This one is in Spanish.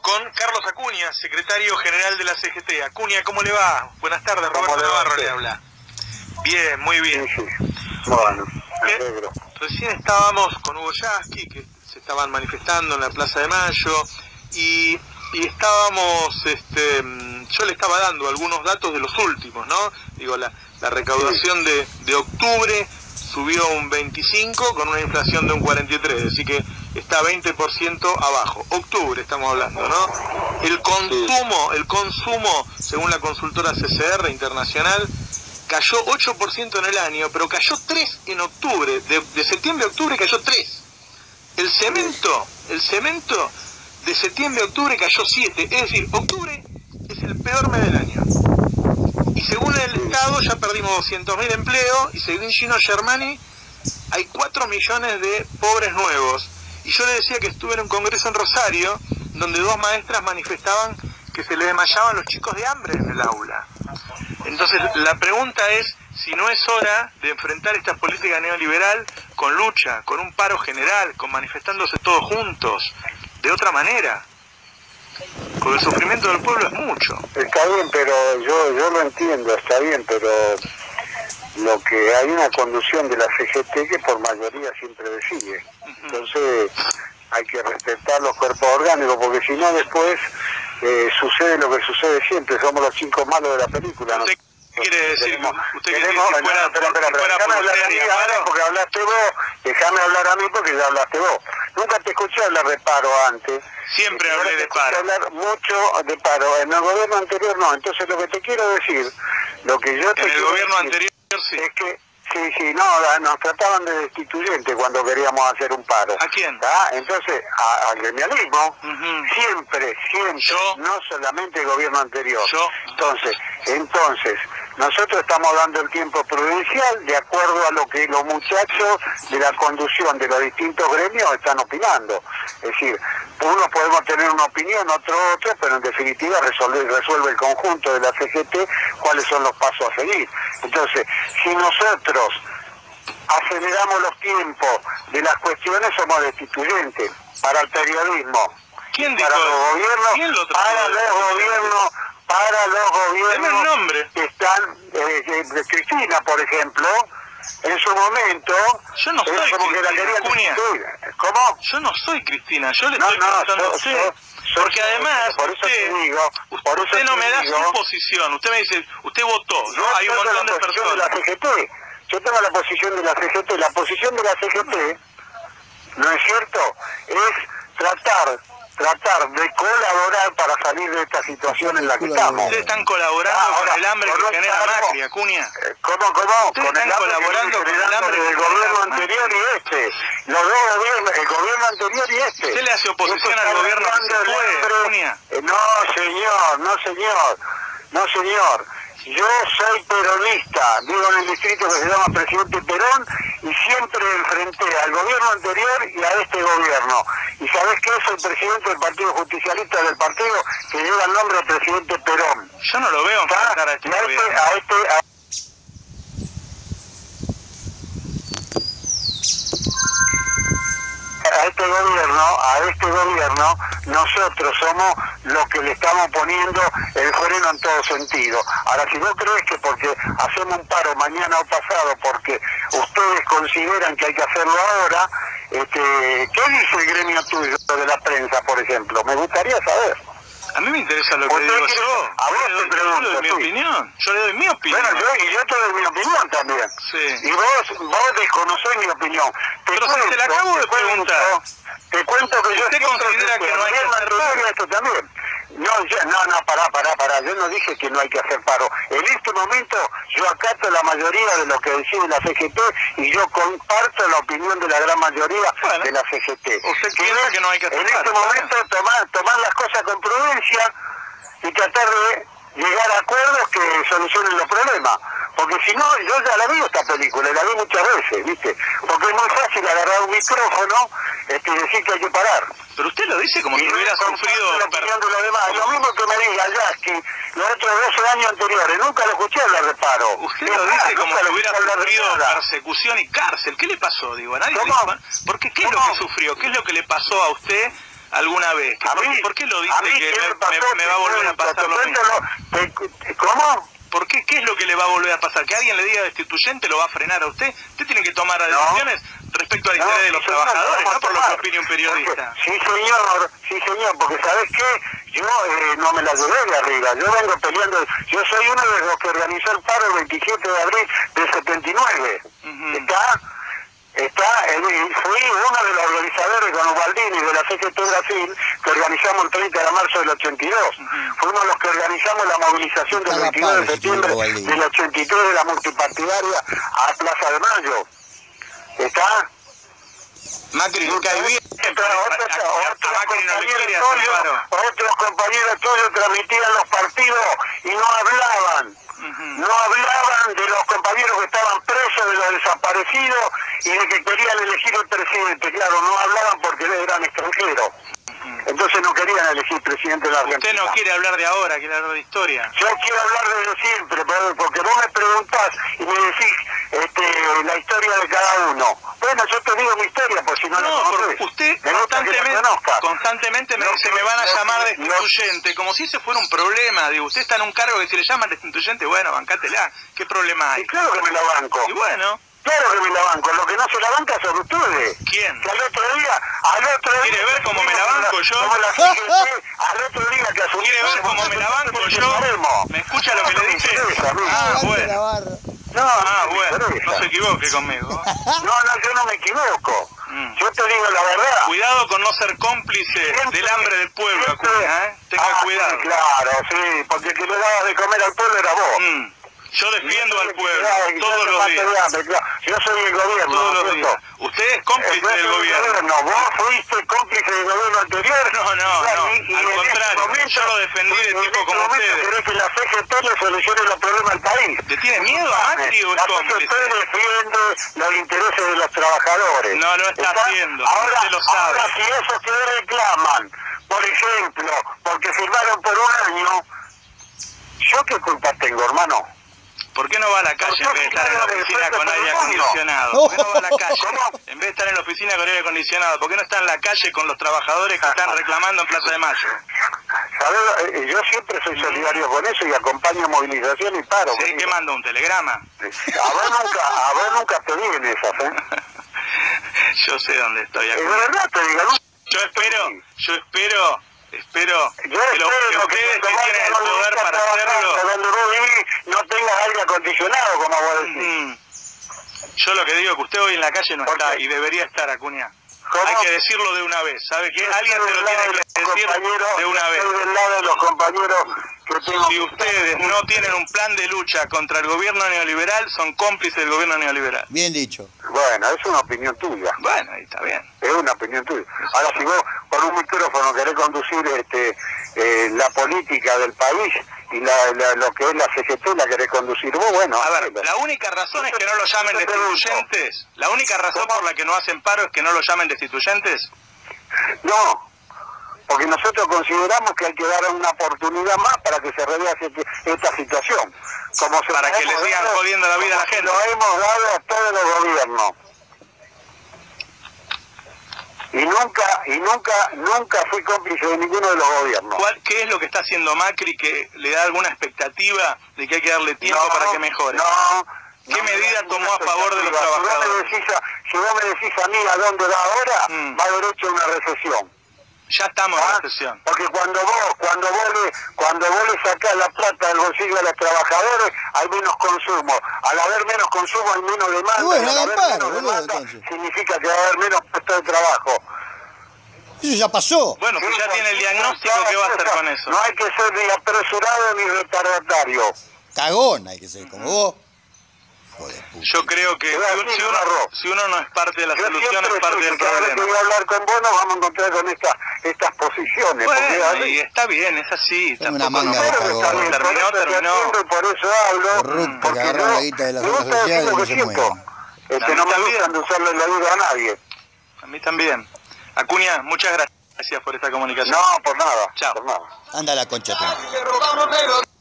con Carlos Acuña, secretario general de la CGT. Acuña, ¿cómo le va? Buenas tardes, Roberto Navarro le habla. Bien, muy bien. Sí. Bueno, me alegro. Recién estábamos con Hugo Yasky, que se estaban manifestando en la Plaza de Mayo, y estábamos, yo le estaba dando algunos datos de los últimos, ¿no? Digo, la recaudación de octubre subió un 25 con una inflación de un 43, así que está 20% abajo. Octubre estamos hablando, ¿no? El consumo, según la consultora CCR Internacional, cayó 8% en el año, pero cayó 3 en octubre. De septiembre a octubre cayó 3. El cemento de septiembre a octubre cayó 7. Es decir, octubre es el peor mes del año. Y según el Estado ya perdimos 200.000 empleos, y según Gino Germani hay 4 millones de pobres nuevos. Y yo le decía que estuve en un congreso en Rosario, donde 2 maestras manifestaban que se les desmayaban los chicos de hambre en el aula. Entonces la pregunta es si no es hora de enfrentar esta política neoliberal con lucha, con un paro general, con manifestándose todos juntos, de otra manera. Porque el sufrimiento del pueblo es mucho. Está bien, pero yo lo entiendo, está bien, pero lo que hay una conducción de la CGT que por mayoría siempre decide. Entonces hay que respetar los cuerpos orgánicos, porque si no después sucede lo que sucede siempre, somos los chicos malos de la película, ¿no? ¿Usted quiere decir que déjame hablar a mí ahora porque hablaste vos, déjame hablar a mí porque ya hablaste vos. Nunca te escuché hablar de paro antes. Siempre hablé de paro. Hablar mucho de paro. En el gobierno anterior no. Entonces lo que te quiero decir, lo que yo te en el gobierno anterior sí. Es que nos trataban de destituyente cuando queríamos hacer un paro. ¿A quién? Entonces, al gremialismo, siempre, ¿Yo? no solamente el gobierno anterior. ¿Yo? Entonces, nosotros estamos dando el tiempo prudencial de acuerdo a lo que los muchachos de la conducción de los distintos gremios están opinando. Es decir, unos podemos tener una opinión, otro, pero en definitiva resuelve el conjunto de la CGT cuáles son los pasos a seguir. Entonces, si nosotros aceleramos los tiempos de las cuestiones, somos destituyentes para el periodismo. ¿Quién dijo? Para los gobiernos, ¿Quién lo para los gobiernos Deme un nombre. están Cristina, por ejemplo, en su momento. Yo no soy como que la Cristina, Acuña. ¿Cómo? Yo no soy Cristina, yo le estoy preguntando a usted. Porque además, usted no me da su posición. Usted me dice, usted votó, ¿no? Hay un montón de personas. Yo tengo la posición de la CGT. La posición de la CGT, ¿no es cierto?, es tratar de colaborar para salir de esta situación en la que estamos. Ustedes están colaborando con el hambre que genera Macri, Acuña. ¿Cómo? Ustedes están colaborando con el hambre del gobierno anterior y este. Los dos gobiernos, el gobierno anterior y este. ¿Usted le hace oposición al gobierno que se fue, Acuña? No, señor. Yo soy peronista, vivo en el distrito que se llama Presidente Perón, y siempre enfrenté al gobierno anterior y a este gobierno. ¿Y sabés qué? Soy presidente del Partido Justicialista, del partido que lleva el nombre de Presidente Perón. Yo no lo veo enfrentar a este gobierno. A este gobierno, nosotros somos los que le estamos poniendo el freno en todo sentido. Ahora, si no crees que porque hacemos un paro mañana o pasado, porque ustedes consideran que hay que hacerlo ahora, ¿qué dice el gremio tuyo de la prensa, por ejemplo? Me gustaría saber. A mí me interesa lo que digo yo. A vos te pregunto, yo le doy mi opinión. Yo le doy mi opinión. Bueno, yo te doy mi opinión también. Sí. Y vos desconocés mi opinión. Pero se la acabo de preguntar. Te cuento que yo ¿Usted considera que no hay que hacer paro? Esto también. No, pará. Yo no dije que no hay que hacer paro. En este momento yo acato la mayoría de lo que decide la CGT y yo comparto la opinión de la gran mayoría de la CGT. ¿Usted piensa que no hay que hacer paro? En este momento tomar las cosas con prudencia y tratar de llegar a acuerdos que solucionen los problemas. Porque si no, yo ya la vi esta película, la vi muchas veces, ¿viste? Porque es muy fácil agarrar un micrófono y decir que hay que parar. Pero usted lo dice como si hubiera sufrido... Lo mismo que me diga Yasky los otros 12 años anteriores, nunca lo escuché hablar de paro. Usted lo dice como si hubiera sufrido persecución y cárcel. ¿Qué le pasó? Digo, a nadie le dijo, ¿por qué? ¿Qué es lo que sufrió? ¿Qué es lo que le pasó a usted alguna vez? ¿Por qué lo dice que me va a volver a pasar lo mismo? ¿Cómo? ¿Por qué? ¿Qué es lo que le va a volver a pasar? ¿Que alguien le diga destituyente lo va a frenar a usted? Usted tiene que tomar decisiones respecto al interés de los trabajadores, no por lo que opine un periodista. Sí, señor, porque ¿sabes qué? Yo no me la llevé de arriba, yo vengo peleando, yo soy uno de los que organizó el paro el 27 de abril del 79, fui uno de los organizadores con Ubaldini de la CGT Brasil, que organizamos el 30 de marzo del 82. Fuimos los que organizamos la movilización del 29 de septiembre del 83 de la multipartidaria a Plaza de Mayo. ¿Está? Macri le cae bien. Otros compañeros tuyos transmitían los partidos y no hablaban. No hablaban de los compañeros que estaban presos, de los desaparecidos y de que querían elegir el presidente. Claro, no hablaban porque eran extranjeros. Entonces no querían elegir presidente de la Argentina. Usted no quiere hablar de ahora, quiere hablar de historia. Yo quiero hablar de lo siempre, porque vos me preguntás y me decís la historia de cada uno. Bueno, yo te digo mi historia, por si no la conoces. Usted constantemente me dice, me van a llamar destituyente, como si ese fuera un problema. Digo, usted está en un cargo que si le llaman destituyente, bueno, bancátela. ¿Qué problema hay? Y claro que me la banco. Y bueno. Claro que me la banco, lo que no se la banca son ustedes. ¿Quién? Que al otro día... ¿Quiere ver cómo me la banco yo? Al otro día que asumí... ¿Quiere ver cómo me la banco yo? ¿Me escucha lo que le dice? Ah, bueno. No se equivoque conmigo. No, yo no me equivoco. Yo te digo la verdad. Cuidado con no ser cómplice del hambre del pueblo, Acuña, ¿eh? Tenga cuidado. Sí, claro, sí, porque el que le dabas de comer al pueblo era vos. Yo defiendo al pueblo todos los días. Yo soy el gobierno. Todos los días. ¿Usted es cómplice del gobierno? ¿Vos fuiste cómplice del gobierno anterior? No. Al contrario, yo lo defendí de tipo como ustedes. ¿Querés que la CGT le solucione los problemas del país? ¿Le tiene miedo a Macri o es cómplice? La CGT defiende los intereses de los trabajadores. No lo está haciendo, usted lo sabe. Ahora, si eso que reclaman, por ejemplo, porque firmaron por un año, ¿yo qué culpa tengo, hermano? ¿Por qué no va a la calle en vez de estar en la oficina con aire acondicionado? ¿Por qué no va a la calle en vez de estar en la oficina con aire acondicionado? ¿Por qué no está en la calle con los trabajadores que están reclamando en Plaza de Mayo? ¿Sabes? Yo siempre soy solidario con eso y acompaño movilización y paro. ¿Sí? ¿Qué mando? ¿Un telegrama? A vos nunca te vienen esas, ¿eh? Yo sé dónde estoy. De verdad te digo. Yo espero que ustedes que tienen el poder para hacerlo. Cuando vos vivís no tengas aire acondicionado, como vos decís. Yo lo que digo es que usted hoy en la calle no está y debería estar, Acuña. Hay que decirlo de una vez, ¿sabe qué? Alguien se lo tiene que decir de una vez. Estoy del lado de los compañeros que tengo. Si ustedes no tienen un plan de lucha contra el gobierno neoliberal, son cómplices del gobierno neoliberal. Bien dicho. Bueno, es una opinión tuya. Bueno, ahí está bien. Es una opinión tuya. Ahora, si vos con un micrófono querés conducir la política del país y lo que es la CGT la querés conducir vos, bueno. A ver, la única razón es que no lo llamen destituyentes. La única razón por la que no hacen paro es que no lo llamen destituyentes. No, porque nosotros consideramos que hay que dar una oportunidad más para que se revierta esta situación. Para que le sigan jodiendo la vida a la gente. Lo hemos dado a todos los gobiernos. Y nunca fui cómplice de ninguno de los gobiernos. ¿Qué es lo que está haciendo Macri que le da alguna expectativa de que hay que darle tiempo para que mejore? ¿Qué medida tomó a favor de los trabajadores? Si vos me decís a mí a dónde va ahora, va derecho a una recesión. Ya estamos en recesión. Porque cuando vos le sacás la plata del bolsillo a los trabajadores, hay menos consumo. Al haber menos consumo hay menos demanda. Bueno, al haber menos demanda significa que va a haber menos puestos de trabajo. Eso ya pasó. Bueno, si ya tiene el diagnóstico, ¿qué va a hacer con eso? No hay que ser ni apresurado ni retardatario. Cagón hay que ser, como vos. Yo creo que si uno no es parte de la solución, es parte del problema. Cada vez que voy a hablar con vos nos vamos a encontrar con estas posiciones. Bueno, y está bien, es así. Una manga de cagón. Terminó. Por eso hablo. Corrupto que agarran la guita de la seguridad social y no se mueven. No me gustan de usarle la vida a nadie. A mí también. Acuña, muchas gracias por esta comunicación. No, por nada. Chao. Por nada. Anda la concha tú.